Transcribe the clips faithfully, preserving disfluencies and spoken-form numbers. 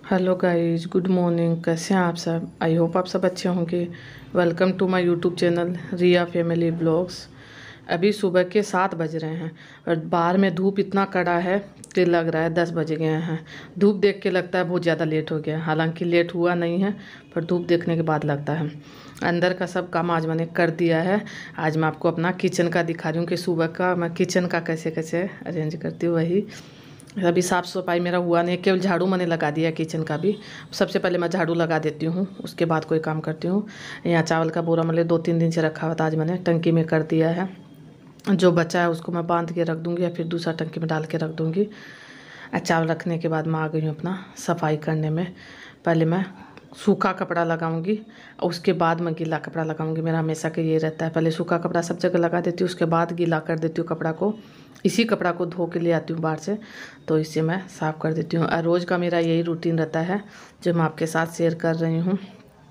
Hello guys, good morning. कैसे हैं आप सब? आई होप आप सब अच्छे होंगे। Welcome to my YouTube channel Riya family blogs. अभी सुबह के सात बज रहे हैं और बाहर में धूप इतना कड़ा है कि लग रहा है दस बज गए हैं। धूप देख के लगता है बहुत ज़्यादा लेट हो गया, हालांकि लेट हुआ नहीं है, पर धूप देखने के बाद लगता है। अंदर का सब काम आज मैंने कर दिया है। आज मैं आपको अपना किचन का दिखा रही हूँ कि सुबह का मैं किचन का कैसे कैसे अरेंज करती हूँ। वही अभी साफ़ सफाई मेरा हुआ नहीं, केवल झाड़ू मैंने लगा दिया किचन का भी। सबसे पहले मैं झाड़ू लगा देती हूँ, उसके बाद कोई काम करती हूँ। यहाँ चावल का बोरा मतलब दो तीन दिन से रखा हुआ था, आज मैंने टंकी में कर दिया है। जो बचा है उसको मैं बांध के रख दूँगी या फिर दूसरा टंकी में डाल के रख दूँगी। चावल रखने के बाद मैं आ गई हूँ अपना सफाई करने में। पहले मैं सूखा कपड़ा लगाऊंगी और उसके बाद मैं गीला कपड़ा लगाऊंगी। मेरा हमेशा का ये रहता है, पहले सूखा कपड़ा सब जगह लगा देती हूँ, उसके बाद गीला कर देती हूँ कपड़ा को। इसी कपड़ा को धो के ले आती हूँ बाहर से, तो इससे मैं साफ़ कर देती हूँ। और रोज़ का मेरा यही रूटीन रहता है जो मैं आपके साथ शेयर कर रही हूँ।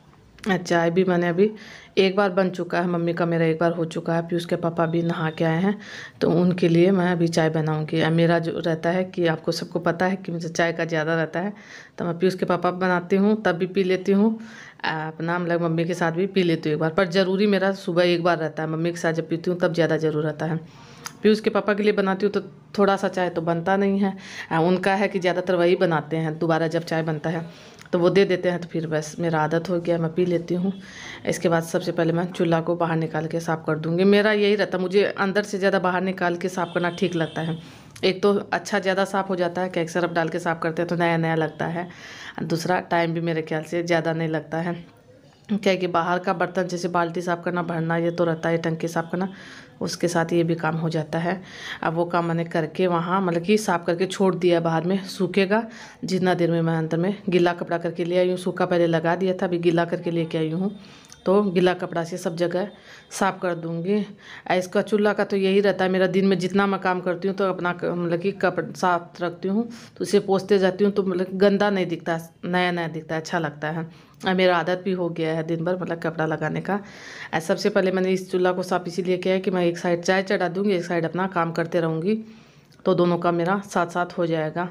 चाय भी मैंने अभी एक बार बन चुका है, मम्मी का मेरा एक बार हो चुका है। पीयूष के पापा भी नहा के आए हैं, तो उनके लिए मैं अभी चाय बनाऊंगी। मेरा जो रहता है कि आपको सबको पता है कि मुझे चाय का ज़्यादा रहता है, तो मैं पीयूष के पापा बनाती हूँ तब भी पी लेती हूँ, अपना मतलब मम्मी के साथ भी पी लेती हूँ एक बार। पर ज़रूरी मेरा सुबह एक बार रहता है, मम्मी के साथ जब पीती हूँ तब ज़्यादा ज़रूर रहता है। पीयूष के पापा के लिए बनाती हूँ तो थोड़ा सा चाय तो बनता नहीं है, उनका है कि ज़्यादातर वही बनाते हैं। दोबारा जब चाय बनता है तो वो दे देते हैं, तो फिर बस मेरा आदत हो गया, मैं पी लेती हूँ। इसके बाद सबसे पहले मैं चूल्हा को बाहर निकाल के साफ़ कर दूँगी। मेरा यही रहता, मुझे अंदर से ज़्यादा बाहर निकाल के साफ़ करना ठीक लगता है। एक तो अच्छा ज़्यादा साफ़ हो जाता है, कैक सरफ डाल के साफ़ करते हैं तो नया नया लगता है। दूसरा टाइम भी मेरे ख्याल से ज़्यादा नहीं लगता है, क्या कि बाहर का बर्तन जैसे बाल्टी साफ़ करना, भरना, ये तो रहता है, टंकी साफ़ करना, उसके साथ ये भी काम हो जाता है। अब वो काम मैंने करके वहाँ मतलब कि साफ़ करके छोड़ दिया, बाहर में सूखेगा जितना देर में। मैं अंदर में गीला कपड़ा करके ले आई हूँ, सूखा पहले लगा दिया था, अभी गीला करके लेके आई हूँ, तो गीला कपड़ा से सब जगह साफ़ कर दूँगी। इसका चूल्हा का तो यही रहता है मेरा, दिन में जितना मैं काम करती हूँ तो अपना मतलब कि कपड़ा साफ रखती हूँ, तो उसे पोंछते जाती हूँ, तो मतलब गंदा नहीं दिखता, नया नया दिखता है, अच्छा लगता है। मेरा आदत भी हो गया है दिन भर मतलब कपड़ा लगाने का। सबसे पहले मैंने इस चूल्हा को साफ इसीलिए किया है कि मैं एक साइड चाय चढ़ा दूँगी, एक साइड अपना काम करते रहूँगी, तो दोनों काम मेरा साथ साथ हो जाएगा।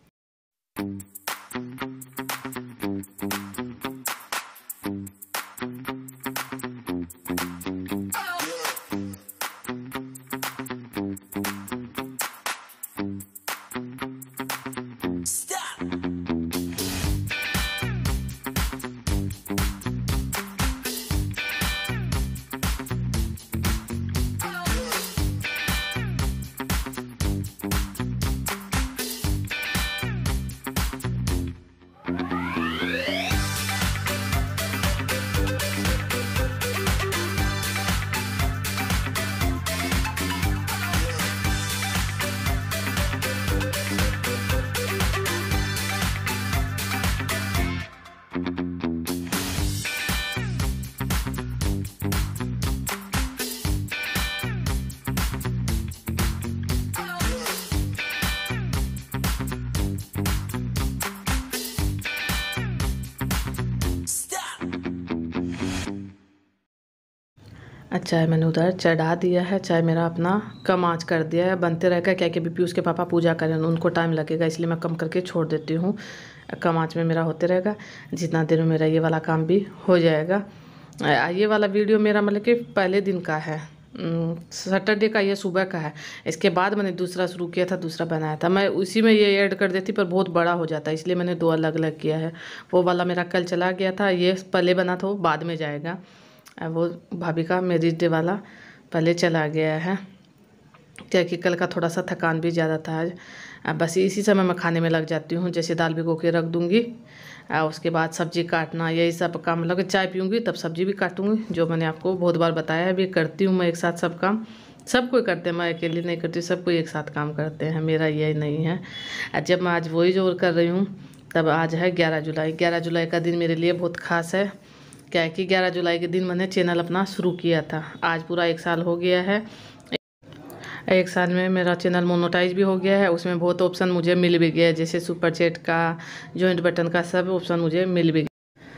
चाय मैंने उधर चढ़ा दिया है, चाय मेरा अपना कम आँच कर दिया है, बनते रहेगा। क्या कि पीयूष के पापा पूजा करें, उनको टाइम लगेगा, इसलिए मैं कम करके छोड़ देती हूँ। कम आँच में मेरा होते रहेगा, जितना देर में मेरा ये वाला काम भी हो जाएगा। ये वाला वीडियो मेरा मतलब कि पहले दिन का है, सैटरडे का, ये सुबह का है। इसके बाद मैंने दूसरा शुरू किया था, दूसरा बनाया था, मैं उसी में ये ऐड कर देती पर बहुत बड़ा हो जाता है, इसलिए मैंने दो अलग अलग किया है। वो वाला मेरा कल चला गया था, ये पहले बना था, वो बाद में जाएगा। वो भाभी का मैरिज डे वाला पहले चला गया है, क्या कि कल का थोड़ा सा थकान भी ज़्यादा था आज। अब बस इसी समय मैं खाने में लग जाती हूँ, जैसे दाल भिगो के रख दूँगी और उसके बाद सब्ज़ी काटना, यही सब काम। मतलब चाय पीऊँगी तब सब्ज़ी भी काटूँगी, जो मैंने आपको बहुत बार बताया है। अभी करती हूँ मैं एक साथ सब काम, सब कोई करते हैं, मैं अकेली नहीं करती, सब कोई एक साथ काम करते हैं, मेरा ये नहीं है। जब मैं आज वही जोर कर रही हूँ, तब आज है ग्यारह जुलाई। ग्यारह जुलाई का दिन मेरे लिए बहुत ख़ास है, क्या है कि ग्यारह जुलाई के दिन मैंने चैनल अपना शुरू किया था। आज पूरा एक साल हो गया है, एक साल में मेरा चैनल मोनेटाइज भी हो गया है। उसमें बहुत ऑप्शन मुझे मिल भी गया, जैसे सुपर चैट का, जॉइंट बटन का, सब ऑप्शन मुझे मिल भी गया।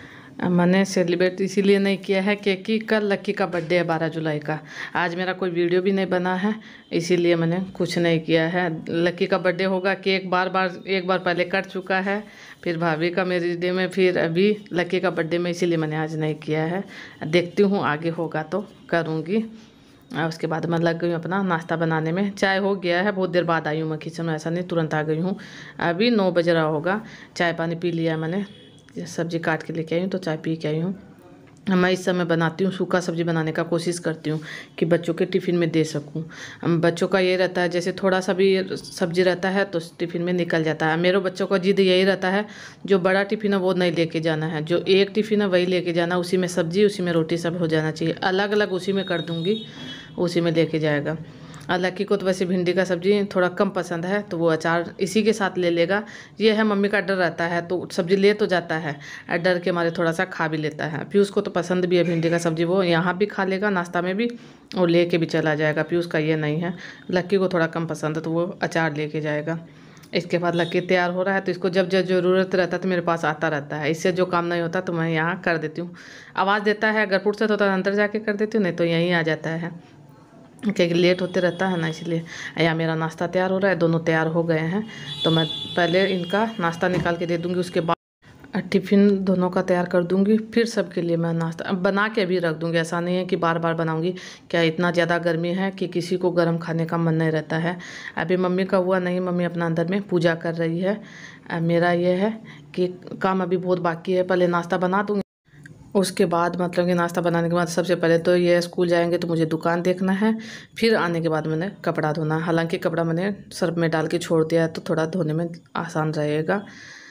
मैंने सेलिब्रेट इसीलिए नहीं किया है क्योंकि कल लक्की का बर्थडे है बारह जुलाई का। आज मेरा कोई वीडियो भी नहीं बना है, इसीलिए मैंने कुछ नहीं किया है। लक्की का बर्थडे होगा, केक बार बार एक बार पहले कट चुका है, फिर भाभी का मेरे डे में, फिर अभी लक्की का बर्थडे में, इसीलिए मैंने आज नहीं किया है। देखती हूँ आगे होगा तो करूँगी। और उसके बाद मैं लग गई हूँ अपना नाश्ता बनाने में। चाय हो गया है, बहुत देर बाद आई हूँ मैं किचन में, ऐसा नहीं तुरंत आ गई हूँ। अभी नौ बज रहा होगा। चाय पानी पी लिया मैंने, सब्जी काट के लेके आई हूँ तो चाय पी के आई हूँ। मैं इस समय बनाती हूँ सूखा सब्जी बनाने का कोशिश करती हूँ कि बच्चों के टिफ़िन में दे सकूँ। बच्चों का ये रहता है जैसे थोड़ा सा भी सब्जी रहता है तो टिफ़िन में निकल जाता है। मेरे बच्चों का जिद यही रहता है, जो बड़ा टिफ़िन है वो नहीं लेके जाना है, जो एक टिफ़िन है वही लेके जाना, उसी में सब्जी उसी में रोटी सब हो जाना चाहिए। अलग अलग उसी में कर दूँगी, उसी में लेके जाएगा। और लक्की को तो वैसे भिंडी का सब्ज़ी थोड़ा कम पसंद है तो वो अचार इसी के साथ ले लेगा। ये है मम्मी का डर रहता है तो सब्ज़ी ले तो जाता है, और डर के मारे थोड़ा सा खा भी लेता है। पीयूष को तो पसंद भी है भिंडी का सब्ज़ी, वो यहाँ भी खा लेगा नाश्ता में भी और लेके भी चला जाएगा। पीयूष का ये नहीं है, लक्की को थोड़ा कम पसंद है तो वो अचार लेके जाएगा। इसके बाद लक्की तैयार हो रहा है तो इसको जब जब ज़रूरत रहता है तो मेरे पास आता रहता है। इससे जो काम नहीं होता तो मैं यहाँ कर देती हूँ। आवाज़ देता है, अगर फुर्सत होता है अंदर जाके कर देती हूँ, नहीं तो यहीं आ जाता है क्योंकि लेट होते रहता है ना, इसलिए। या मेरा नाश्ता तैयार हो रहा है, दोनों तैयार हो गए हैं तो मैं पहले इनका नाश्ता निकाल के दे दूँगी, उसके बाद टिफ़िन दोनों का तैयार कर दूँगी, फिर सबके लिए मैं नाश्ता अब बना के भी रख दूँगी। ऐसा नहीं है कि बार बार बनाऊँगी, क्या इतना ज़्यादा गर्मी है कि किसी को गर्म खाने का मन नहीं रहता है। अभी मम्मी का हुआ नहीं, मम्मी अपना अंदर में पूजा कर रही है। मेरा ये है कि काम अभी बहुत बाकी है, पहले नाश्ता बना दूँगी, उसके बाद मतलब कि नाश्ता बनाने के बाद सबसे पहले तो ये स्कूल जाएंगे तो मुझे दुकान देखना है, फिर आने के बाद मैंने कपड़ा धोना। हालांकि कपड़ा मैंने सर्फ में डाल के छोड़ दिया है तो थोड़ा धोने में आसान रहेगा।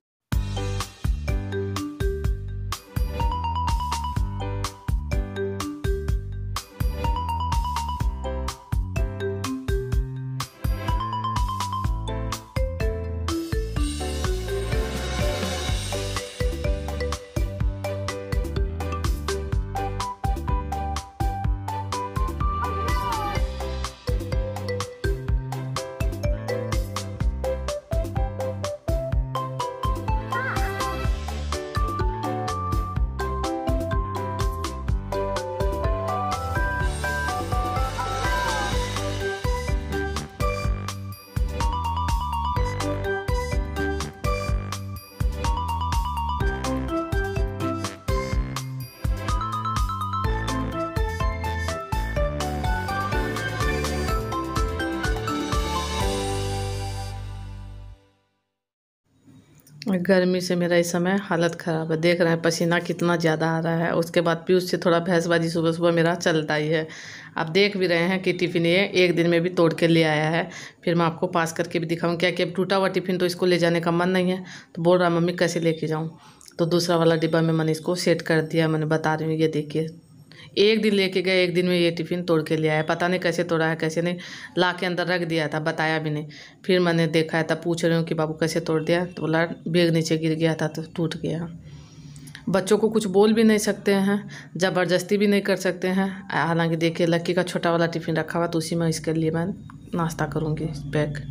गर्मी से मेरा इस समय हालत ख़राब है, देख रहे हैं पसीना कितना ज़्यादा आ रहा है। उसके बाद पीयूष से थोड़ा भैंसबाजी सुबह सुबह मेरा चलता ही है। आप देख भी रहे हैं कि टिफ़िन ये एक दिन में भी तोड़ के ले आया है, फिर मैं आपको पास करके भी दिखाऊँ। क्या कि अब टूटा हुआ टिफ़िन तो इसको ले जाने का मन नहीं है, तो बोल रहा मम्मी कैसे लेके जाऊँ, तो दूसरा वाला डिब्बा में मैंने इसको सेट कर दिया। मैंने बता रही हूँ, ये देखिए एक दिन लेके गए, एक दिन में ये टिफ़िन तोड़ के ले आया। पता नहीं कैसे तोड़ा है कैसे नहीं, ला के अंदर रख दिया था, बताया भी नहीं। फिर मैंने देखा है तब पूछ रही हूँ कि बाबू कैसे तोड़ दिया, तो बोला बैग नीचे गिर गया था तो टूट गया। बच्चों को कुछ बोल भी नहीं सकते हैं, ज़बरदस्ती भी नहीं कर सकते हैं। हालांकि देखिए लक्की का छोटा वाला टिफ़िन रखा हुआ तो उसी में इसके लिए मैं नाश्ता करूँगी पैक।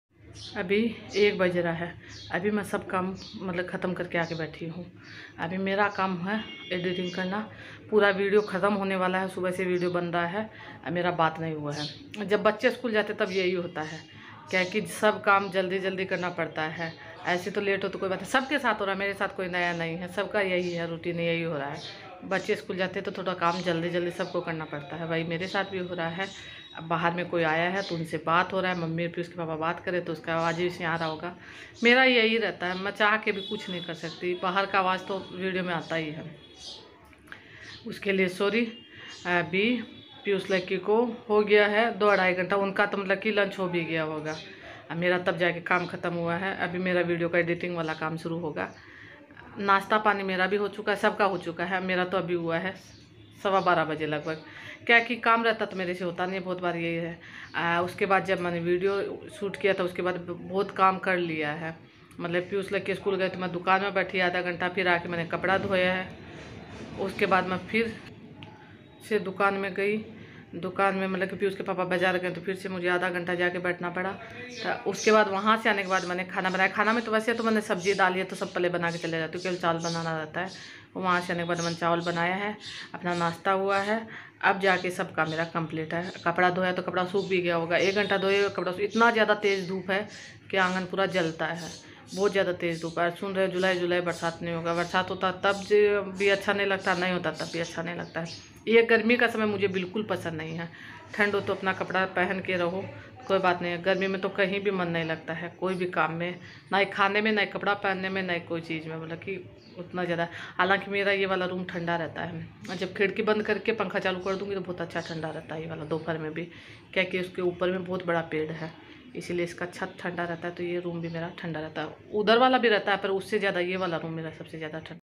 अभी एक बज रहा है, अभी मैं सब काम मतलब ख़त्म करके आके बैठी हूँ। अभी मेरा काम है एडिटिंग करना, पूरा वीडियो ख़त्म होने वाला है। सुबह से वीडियो बन रहा है, मेरा बात नहीं हुआ है। जब बच्चे स्कूल जाते तब यही होता है, क्या कि सब काम जल्दी जल्दी करना पड़ता है। ऐसे तो लेट हो तो कोई बात है, सबके साथ हो रहा है, मेरे साथ कोई नया नहीं है, सबका यही है, रूटीन यही हो रहा है। बच्चे स्कूल जाते तो थोड़ा काम जल्दी जल्दी सबको करना पड़ता है, वही मेरे साथ भी हो रहा है। अब बाहर में कोई आया है तो उनसे बात हो रहा है, मम्मी फिर उसके पापा बात करे तो उसका आवाज़ भी आ रहा होगा। मेरा यही रहता है, मैं चाह के भी कुछ नहीं कर सकती, बाहर का आवाज़ तो वीडियो में आता ही है। उसके लिए सॉरी। अभी पीयूष लक्की को हो गया है दो अढ़ाई घंटा, उनका तो मतलब कि लंच हो भी गया होगा। अब मेरा तब जाके काम ख़त्म हुआ है, अभी मेरा वीडियो का एडिटिंग वाला काम शुरू होगा। नाश्ता पानी मेरा भी हो चुका है, सबका हो चुका है, मेरा तो अभी हुआ है सवा बारह बजे लगभग। क्या कि काम रहता तो मेरे से होता नहीं, बहुत बार यही है। आ, उसके बाद जब मैंने वीडियो शूट किया था उसके बाद बहुत काम कर लिया है। मतलब पीयूष लक्की स्कूल गए तो मैं दुकान में बैठी आधा घंटा, फिर आके मैंने कपड़ा धोया है। उसके बाद मैं फिर से दुकान में गई, दुकान में, मतलब कि पीयूष के पापा बाजार गए तो फिर से मुझे आधा घंटा जाके बैठना पड़ा। तो उसके बाद वहाँ से आने के बाद मैंने खाना बनाया। खाना में तो वैसे तो मैंने सब्जी डाली है तो सब पहले बना के चले जाती हूँ, केवल चावल बनाना रहता है। वहाँ से आने के बाद मैंने चावल बनाया है, अपना नाश्ता हुआ है। अब जाके सब काम मेरा कंप्लीट है। कपड़ा धोया तो कपड़ा सूख भी गया होगा, एक घंटा धोए कपड़ा सूख। इतना ज़्यादा तेज़ धूप है कि आंगन पूरा जलता है, बहुत ज़्यादा तेज़ धूप है। सुन रहे जुलाई जुलाई बरसात नहीं होगा, बरसात होता तब भी अच्छा नहीं लगता, नहीं होता तब भी अच्छा नहीं लगता है। ये गर्मी का समय मुझे बिल्कुल पसंद नहीं है। ठंड हो तो अपना कपड़ा पहन के रहो, कोई बात नहीं है। गर्मी में तो कहीं भी मन नहीं लगता है, कोई भी काम में, ना ही खाने में, ना ही कपड़ा पहनने में, ना ही कोई चीज़ में, मतलब कि उतना ज़्यादा। हालांकि मेरा ये वाला रूम ठंडा रहता है, जब खिड़की बंद करके पंखा चालू कर दूँगी तो बहुत अच्छा ठंडा रहता है ये वाला, दोपहर में भी। क्या कि उसके ऊपर में बहुत बड़ा पेड़ है, इसीलिए इसका छत ठंडा रहता है, तो ये रूम भी मेरा ठंडा रहता है। उधर वाला भी रहता है पर उससे ज़्यादा ये वाला रूम मेरा सबसे ज़्यादा ठंडा।